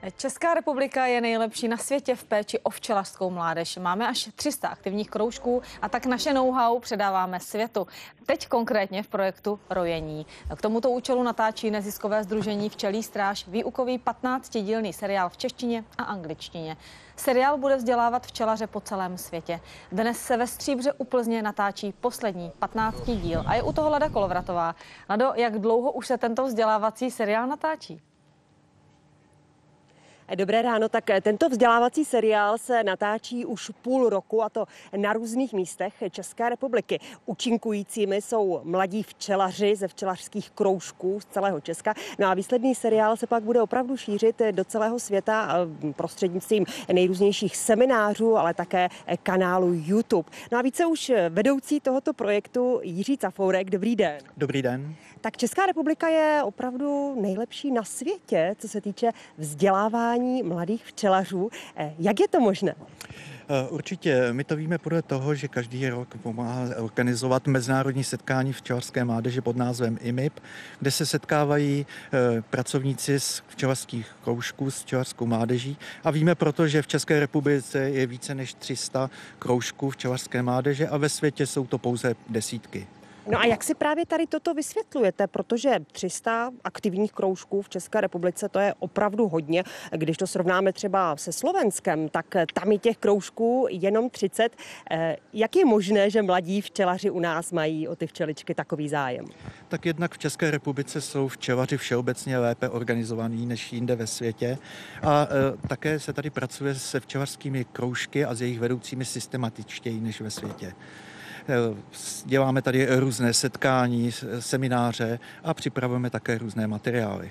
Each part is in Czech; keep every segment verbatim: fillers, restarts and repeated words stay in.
Česká republika je nejlepší na světě v péči o včelařskou mládež. Máme až tři sta aktivních kroužků a tak naše know-how předáváme světu. Teď konkrétně v projektu Rojení. K tomuto účelu natáčí neziskové sdružení Včelí stráž výukový patnáctidílný seriál v češtině a angličtině. Seriál bude vzdělávat včelaře po celém světě. Dnes se ve Stříbře u Plzně natáčí poslední patnáctý díl a je u toho Lada Kolovratová. Lado, jak dlouho už se tento vzdělávací seriál natáčí? Dobré ráno, tak tento vzdělávací seriál se natáčí už půl roku a to na různých místech České republiky. Účinkujícími jsou mladí včelaři ze včelařských kroužků z celého Česka. No a výsledný seriál se pak bude opravdu šířit do celého světa prostřednictvím nejrůznějších seminářů, ale také kanálu YouTube. No a více už vedoucí tohoto projektu Jiří Cafourek. Dobrý den. Dobrý den. Tak Česká republika je opravdu nejlepší na světě, co se týče vzdělávání mladých včelařů. Jak je to možné? Určitě. My to víme podle toho, že každý rok pomáhá organizovat mezinárodní setkání včelařské mládeže pod názvem I M I P, kde se setkávají pracovníci z včelařských kroužků s včelařskou mládeží. A víme proto, že v České republice je více než tři sta kroužků včelařské mládeže a ve světě jsou to pouze desítky. No a jak si právě tady toto vysvětlujete, protože tři sta aktivních kroužků v České republice, to je opravdu hodně. Když to srovnáme třeba se Slovenskem, tak tam je těch kroužků jenom třicet. Jak je možné, že mladí včelaři u nás mají o ty včeličky takový zájem? Tak jednak v České republice jsou včelaři všeobecně lépe organizovaní než jinde ve světě a e, také se tady pracuje se včelařskými kroužky a s jejich vedoucími systematičtěji než ve světě. Děláme tady různé setkání, semináře a připravujeme také různé materiály.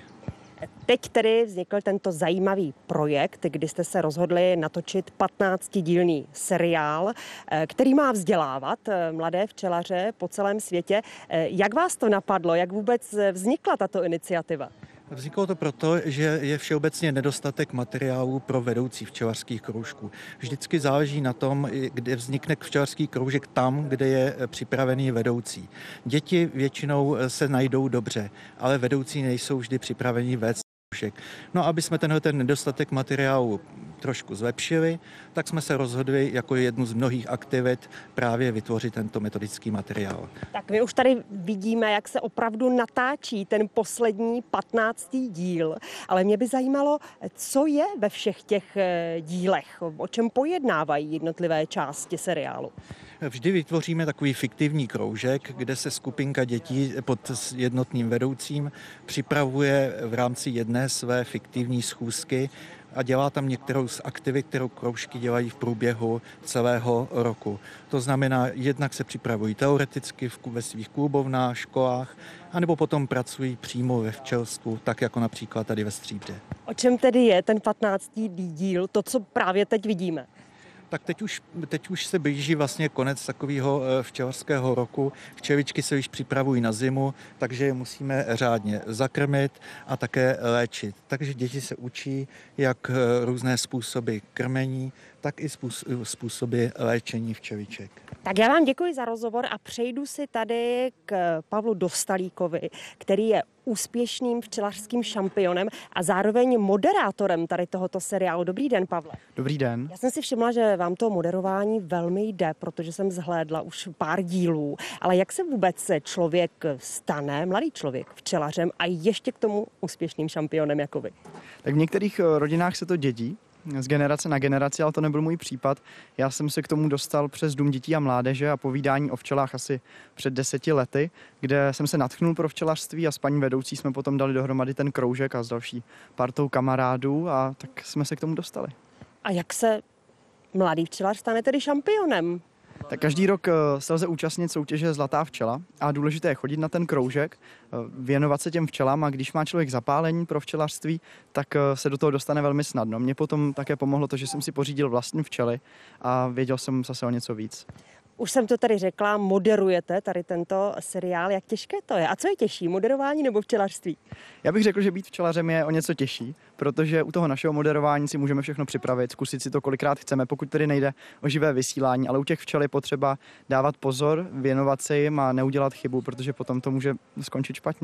Teď tedy vznikl tento zajímavý projekt, kdy jste se rozhodli natočit patnáctidílný seriál, který má vzdělávat mladé včelaře po celém světě. Jak vás to napadlo? Jak vůbec vznikla tato iniciativa? Vzniklo to proto, že je všeobecně nedostatek materiálů pro vedoucí včelařských kroužků. Vždycky záleží na tom, kde vznikne včelařský kroužek tam, kde je připravený vedoucí. Děti většinou se najdou dobře, ale vedoucí nejsou vždy připraveni vést kroužek. No, aby jsme tenhle ten nedostatek materiálu trošku zlepšili, tak jsme se rozhodli jako jednu z mnohých aktivit právě vytvořit tento metodický materiál. Tak my už tady vidíme, jak se opravdu natáčí ten poslední patnáctý díl, ale mě by zajímalo, co je ve všech těch dílech, o čem pojednávají jednotlivé části seriálu. Vždy vytvoříme takový fiktivní kroužek, kde se skupinka dětí pod jednotným vedoucím připravuje v rámci jedné své fiktivní schůzky a dělá tam některou z aktivit, kterou kroužky dělají v průběhu celého roku. To znamená, jednak se připravují teoreticky ve svých klubovnách, školách, anebo potom pracují přímo ve včelstvu, tak jako například tady ve Stříbře. O čem tedy je ten patnáctý díl, to, co právě teď vidíme? Tak teď už, teď už se blíží vlastně konec takového včelařského roku. Včeličky se již připravují na zimu, takže je musíme řádně zakrmit a také léčit. Takže děti se učí jak různé způsoby krmení, tak i způsoby léčení včeliček. Tak já vám děkuji za rozhovor a přejdu si tady k Pavlu Dostalíkovi, který je úspěšným včelařským šampionem a zároveň moderátorem tady tohoto seriálu. Dobrý den, Pavle. Dobrý den. Já jsem si všimla, že vám to moderování velmi jde, protože jsem zhlédla už pár dílů. Ale jak se vůbec člověk stane, mladý člověk, včelařem a ještě k tomu úspěšným šampionem jako vy? Tak v některých rodinách se to dědí z generace na generaci, ale to nebyl můj případ. Já jsem se k tomu dostal přes Dům dětí a mládeže a povídání o včelách asi před deseti lety, kde jsem se nadchnul pro včelařství a s paní vedoucí jsme potom dali dohromady ten kroužek a s další partou kamarádů a tak jsme se k tomu dostali. A jak se mladý včelař stane tedy šampionem? Tak každý rok se lze účastnit soutěže Zlatá včela a důležité je chodit na ten kroužek, věnovat se těm včelám a když má člověk zapálení pro včelařství, tak se do toho dostane velmi snadno. Mně potom také pomohlo to, že jsem si pořídil vlastní včely a věděl jsem zase o něco víc. Už jsem to tady řekla, moderujete tady tento seriál. Jak těžké to je? A co je těžší, moderování nebo včelařství? Já bych řekl, že být včelařem je o něco těžší, protože u toho našeho moderování si můžeme všechno připravit, zkusit si to kolikrát chceme, pokud tedy nejde o živé vysílání, ale u těch včel je potřeba dávat pozor, věnovat se jim a neudělat chybu, protože potom to může skončit špatně.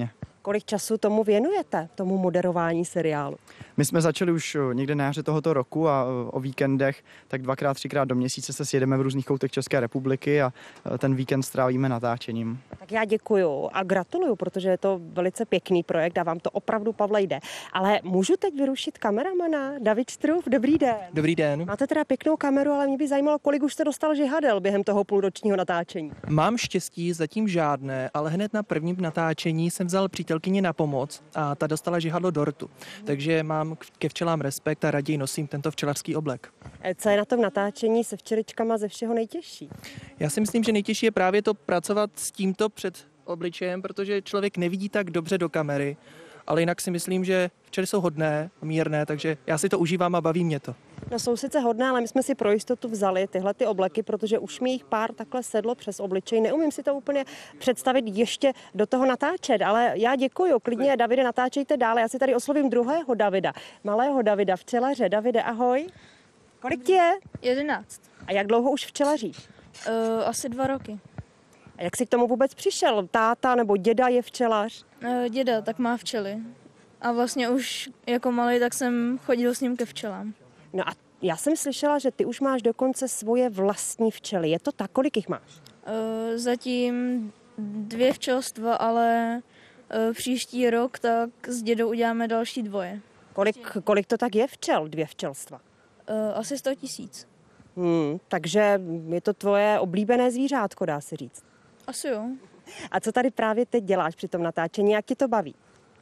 Kolik času tomu věnujete, tomu moderování seriálu? My jsme začali už někde na jaře tohoto roku a o víkendech tak dvakrát, třikrát do měsíce se sjedeme v různých koutech České republiky a ten víkend strávíme natáčením. Tak já děkuju a gratuluju, protože je to velice pěkný projekt a vám to opravdu, Pavle, jde. Ale můžu teď vyrušit kameramana? David Struf, dobrý den. Dobrý den. Máte teda pěknou kameru, ale mě by zajímalo, kolik už jste dostal žihadel během toho půlročního natáčení. Mám štěstí, zatím žádné, ale hned na prvním natáčení jsem vzal přítelkyni na pomoc a ta dostala žihadlo dortu. Takže mám ke včelám respekt a raději nosím tento včelařský oblek. Co je na tom natáčení se včeličkama ze všeho nejtěžší? Já si myslím, že nejtěžší je právě to pracovat s tímto před obličejem, protože člověk nevidí tak dobře do kamery, ale jinak si myslím, že včely jsou hodné, mírné, takže já si to užívám a baví mě to. No, jsou sice hodné, ale my jsme si pro jistotu vzali tyhle ty obleky, protože už mi jich pár takhle sedlo přes obličej. Neumím si to úplně představit ještě do toho natáčet, ale já děkuju. Klidně, Davide, natáčejte dále. Já si tady oslovím druhého Davida, malého Davida, včelaře. Davide, ahoj. Kolik ti je? Jedenáct. A jak dlouho už včelaříš? Uh, asi dva roky. A jak jsi k tomu vůbec přišel? Táta nebo děda je včelař? Uh, děda tak má včely. A vlastně už jako malý tak jsem chodil s ním ke včelám. No a já jsem slyšela, že ty už máš dokonce svoje vlastní včely. Je to tak? Kolik jich máš? Uh, zatím dvě včelstva, ale uh, příští rok tak s dědou uděláme další dvoje. Kolik, kolik to tak je včel, dvě včelstva? Uh, asi sto tisíc. Hmm, takže je to tvoje oblíbené zvířátko, dá se říct. Asi jo. A co tady právě teď děláš při tom natáčení? Jak ti to baví?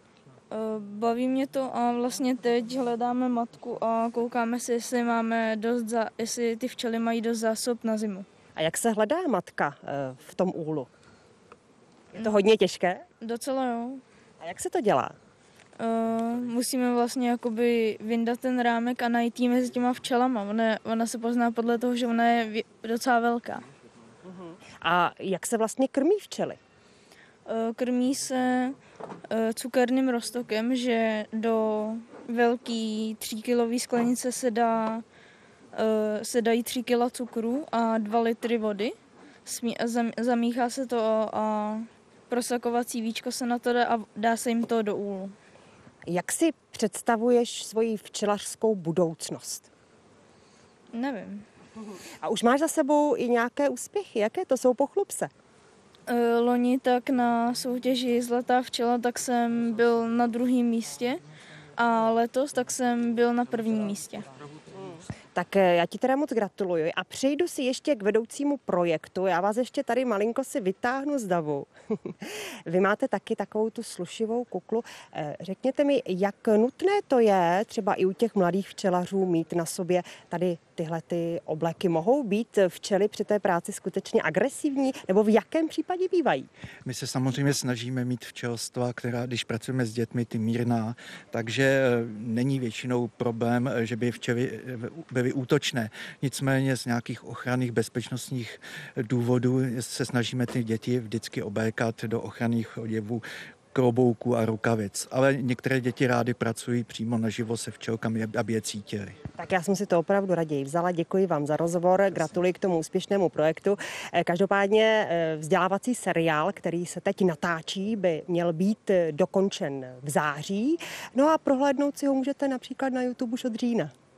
Uh, baví mě to a vlastně teď hledáme matku a koukáme si, jestli máme dost za, jestli ty včely mají dost zásob na zimu. A jak se hledá matka v tom úlu? Je to hodně těžké? Docela jo. A jak se to dělá? Uh, musíme vlastně jakoby vyndat ten rámek a najít jí mezi těma včelama. Ona, ona se pozná podle toho, že ona je vě, docela velká. A jak se vlastně krmí včely? Uh, krmí se uh, cukerným roztokem, že do velký tříkilový sklenice se, dá, uh, se dají tři kila cukru a dva litry vody. Smí, zam, zamíchá se to a prosakovací víčko se na to dá a dá se jim to do úlu. Jak si představuješ svoji včelařskou budoucnost? Nevím. A už máš za sebou i nějaké úspěchy. Jaké to jsou? Pochlup se. Loni tak na soutěži Zlatá včela tak jsem byl na druhém místě a letos tak jsem byl na prvním místě. Tak já ti teda moc gratuluji a přejdu si ještě k vedoucímu projektu. Já vás ještě tady malinko si vytáhnu z davu. Vy máte taky takovou tu slušivou kuklu. Řekněte mi, jak nutné to je třeba i u těch mladých včelařů mít na sobě tady tyhle ty obleky? Mohou být včely při té práci skutečně agresivní nebo v jakém případě bývají? My se samozřejmě snažíme mít včelstva, která, když pracujeme s dětmi, ty mírná, takže není většinou problém, že by včely byly útočné. Nicméně z nějakých ochranných bezpečnostních důvodů se snažíme ty děti vždycky oblékat do ochranných oděvů, klobouků a rukavic. Ale některé děti rády pracují přímo naživo se včelkami, aby je cítili. Tak já jsem si to opravdu raději vzala. Děkuji vám za rozhovor, gratuluji k tomu úspěšnému projektu. Každopádně vzdělávací seriál, který se teď natáčí, by měl být dokončen v září. No a prohlédnout si ho můžete například na YouTube už od října.